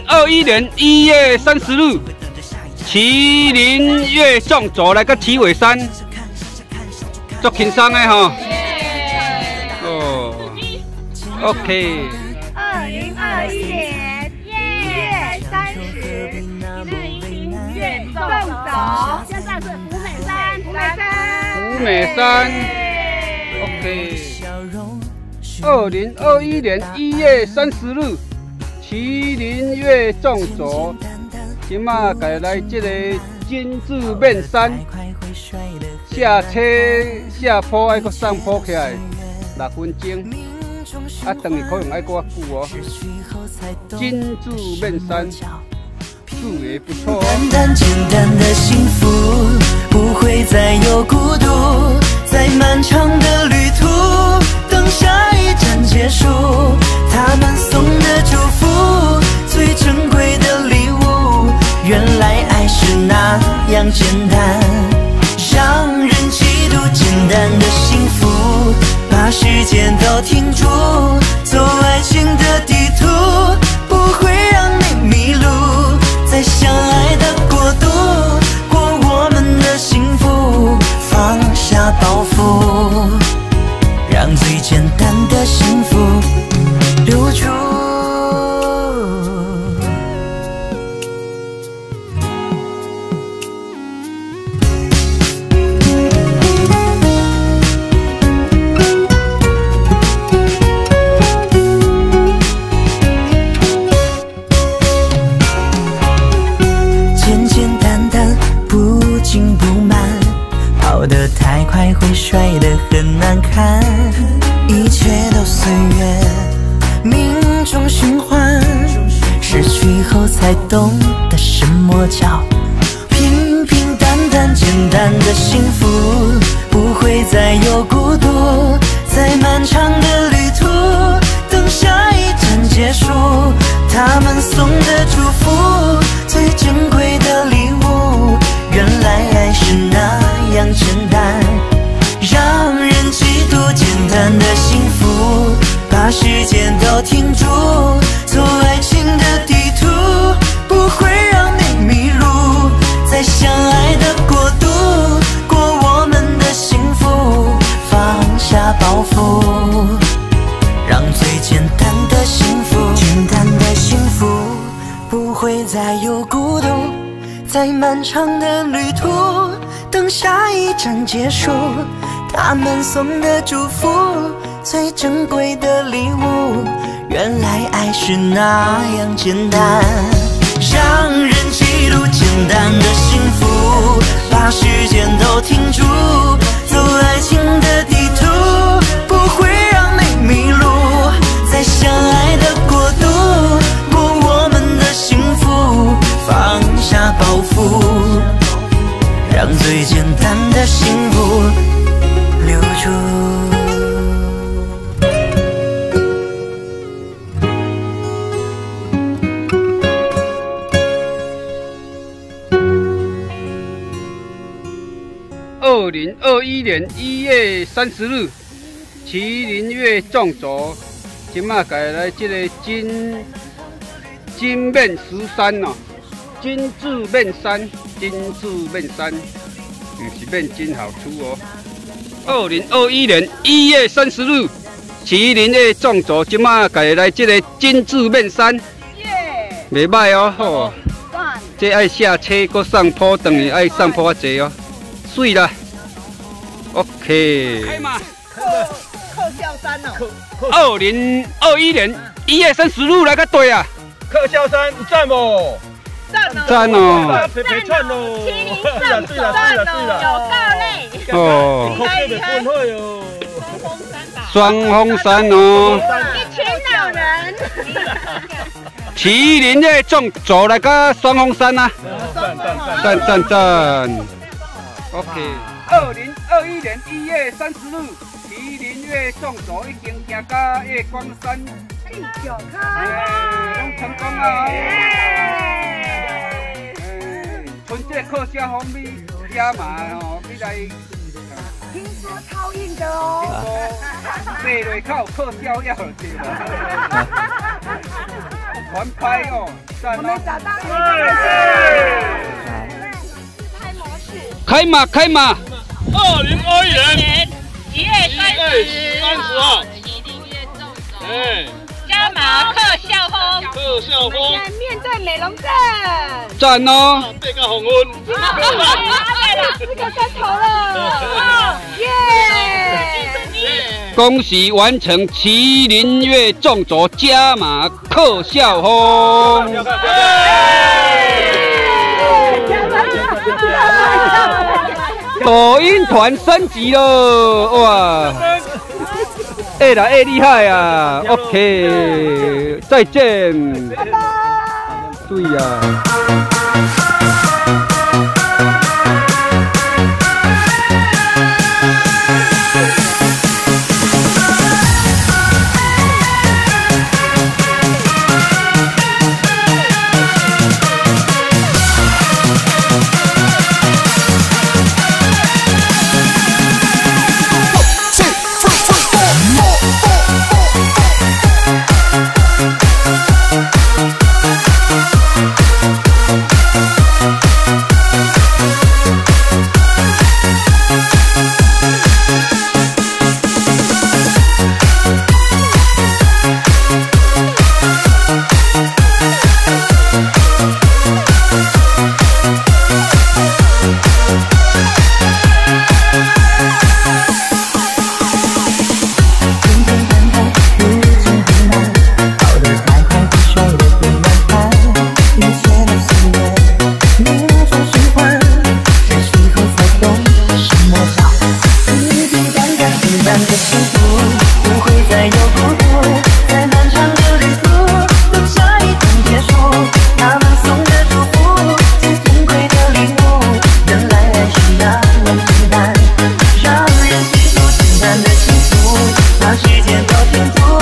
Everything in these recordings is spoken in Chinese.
2021年1月30日，麒麟月纵走来个旗尾山，足轻松的吼。哦 ，OK。 2021年1月30日，麒麟月纵走，现在是福美山。福美山 ，OK。2021年1月30日，麒麟月纵走，今仔家来这个金字面山，下车下坡爱搁上坡起来6分钟，啊，等于可能爱搁较久哦。金字面山，视野不错。 简单简单的幸福，不会再有孤独，在漫长的旅途，等下一站结束，他们送的祝福，最珍贵的礼物，原来爱是那样简单，让人嫉妒。简单的幸福，把时间都停住，走爱情的地图，不会让你迷路，在相爱的国度，过我们的幸福，放下包袱，让最简单的幸福留住。简简单单，不紧不慢，跑得太快会摔得很难看，一切都随缘，命中循环，失去后才懂得什么叫平平淡淡。简单的幸福，不会再有孤独，在漫长的旅途，等下一站结束，他们送的祝福，最珍贵的礼物，原来爱是那样简单，让人嫉妒。简单的幸福，把时间都停住，走爱情的地图，不会让你迷路，在相爱的国度，过我们的幸福，放下包袱，让最简单的幸福，简单的幸福，不会再有孤独，在漫长的旅途，等下一站结束，他们送的祝福，最珍贵的礼物，原来爱是那样简单，让人嫉妒。简单的幸福，把时间都停住，走爱情的地图，不会让你迷路，在相爱的国度，过我们的幸福，放下包袱，让最简单的幸福留住。 2021年1月30日，麒麟月纵走，今仔家来这个金面石山哦，金字面山，不是面筋好粗哦。2021年1月30日，麒麟月纵走，今仔家来这个金字面山，袂歹哦，好。这爱下车，搁上坡，等于爱上坡较济哦，水啦。OK。开嘛。 客孝山哦。 2021年1月30日来个对啊。 客孝山赞不？ 赞哦。 陪串哦。 麒麟上走，有够累。 哦。 厉害哟。 双峰山哦。 一群老人。 麒麟月纵走来个双峰山啊。赞。OK。2021年1月30日，麒麟月纵走已经行到月光山第9卡，拢成功啊！春节客家方面加码哦，你来。 听说超硬的哦。 听说买落靠客家要对吧？ 团拍哦，赞哦！ 找到拍模式。 开马开马 ！2021年 1月30 号， 哎，加码特效风， 特效风， 现在面对美容镇， 赞哦！ 这个红温， 对了，4个山头了，耶！ 恭喜完成麒麟月纵轴加码特效风！抖音团升级了，哇！哎啦哎厉害啊 ！OK， 再见，拜拜，注意啊！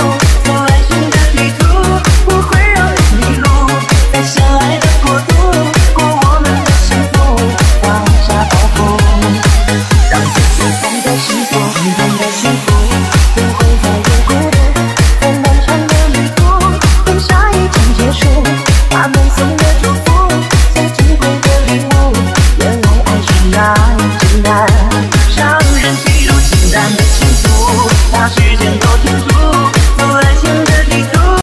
不会让你迷路，在相爱的国度。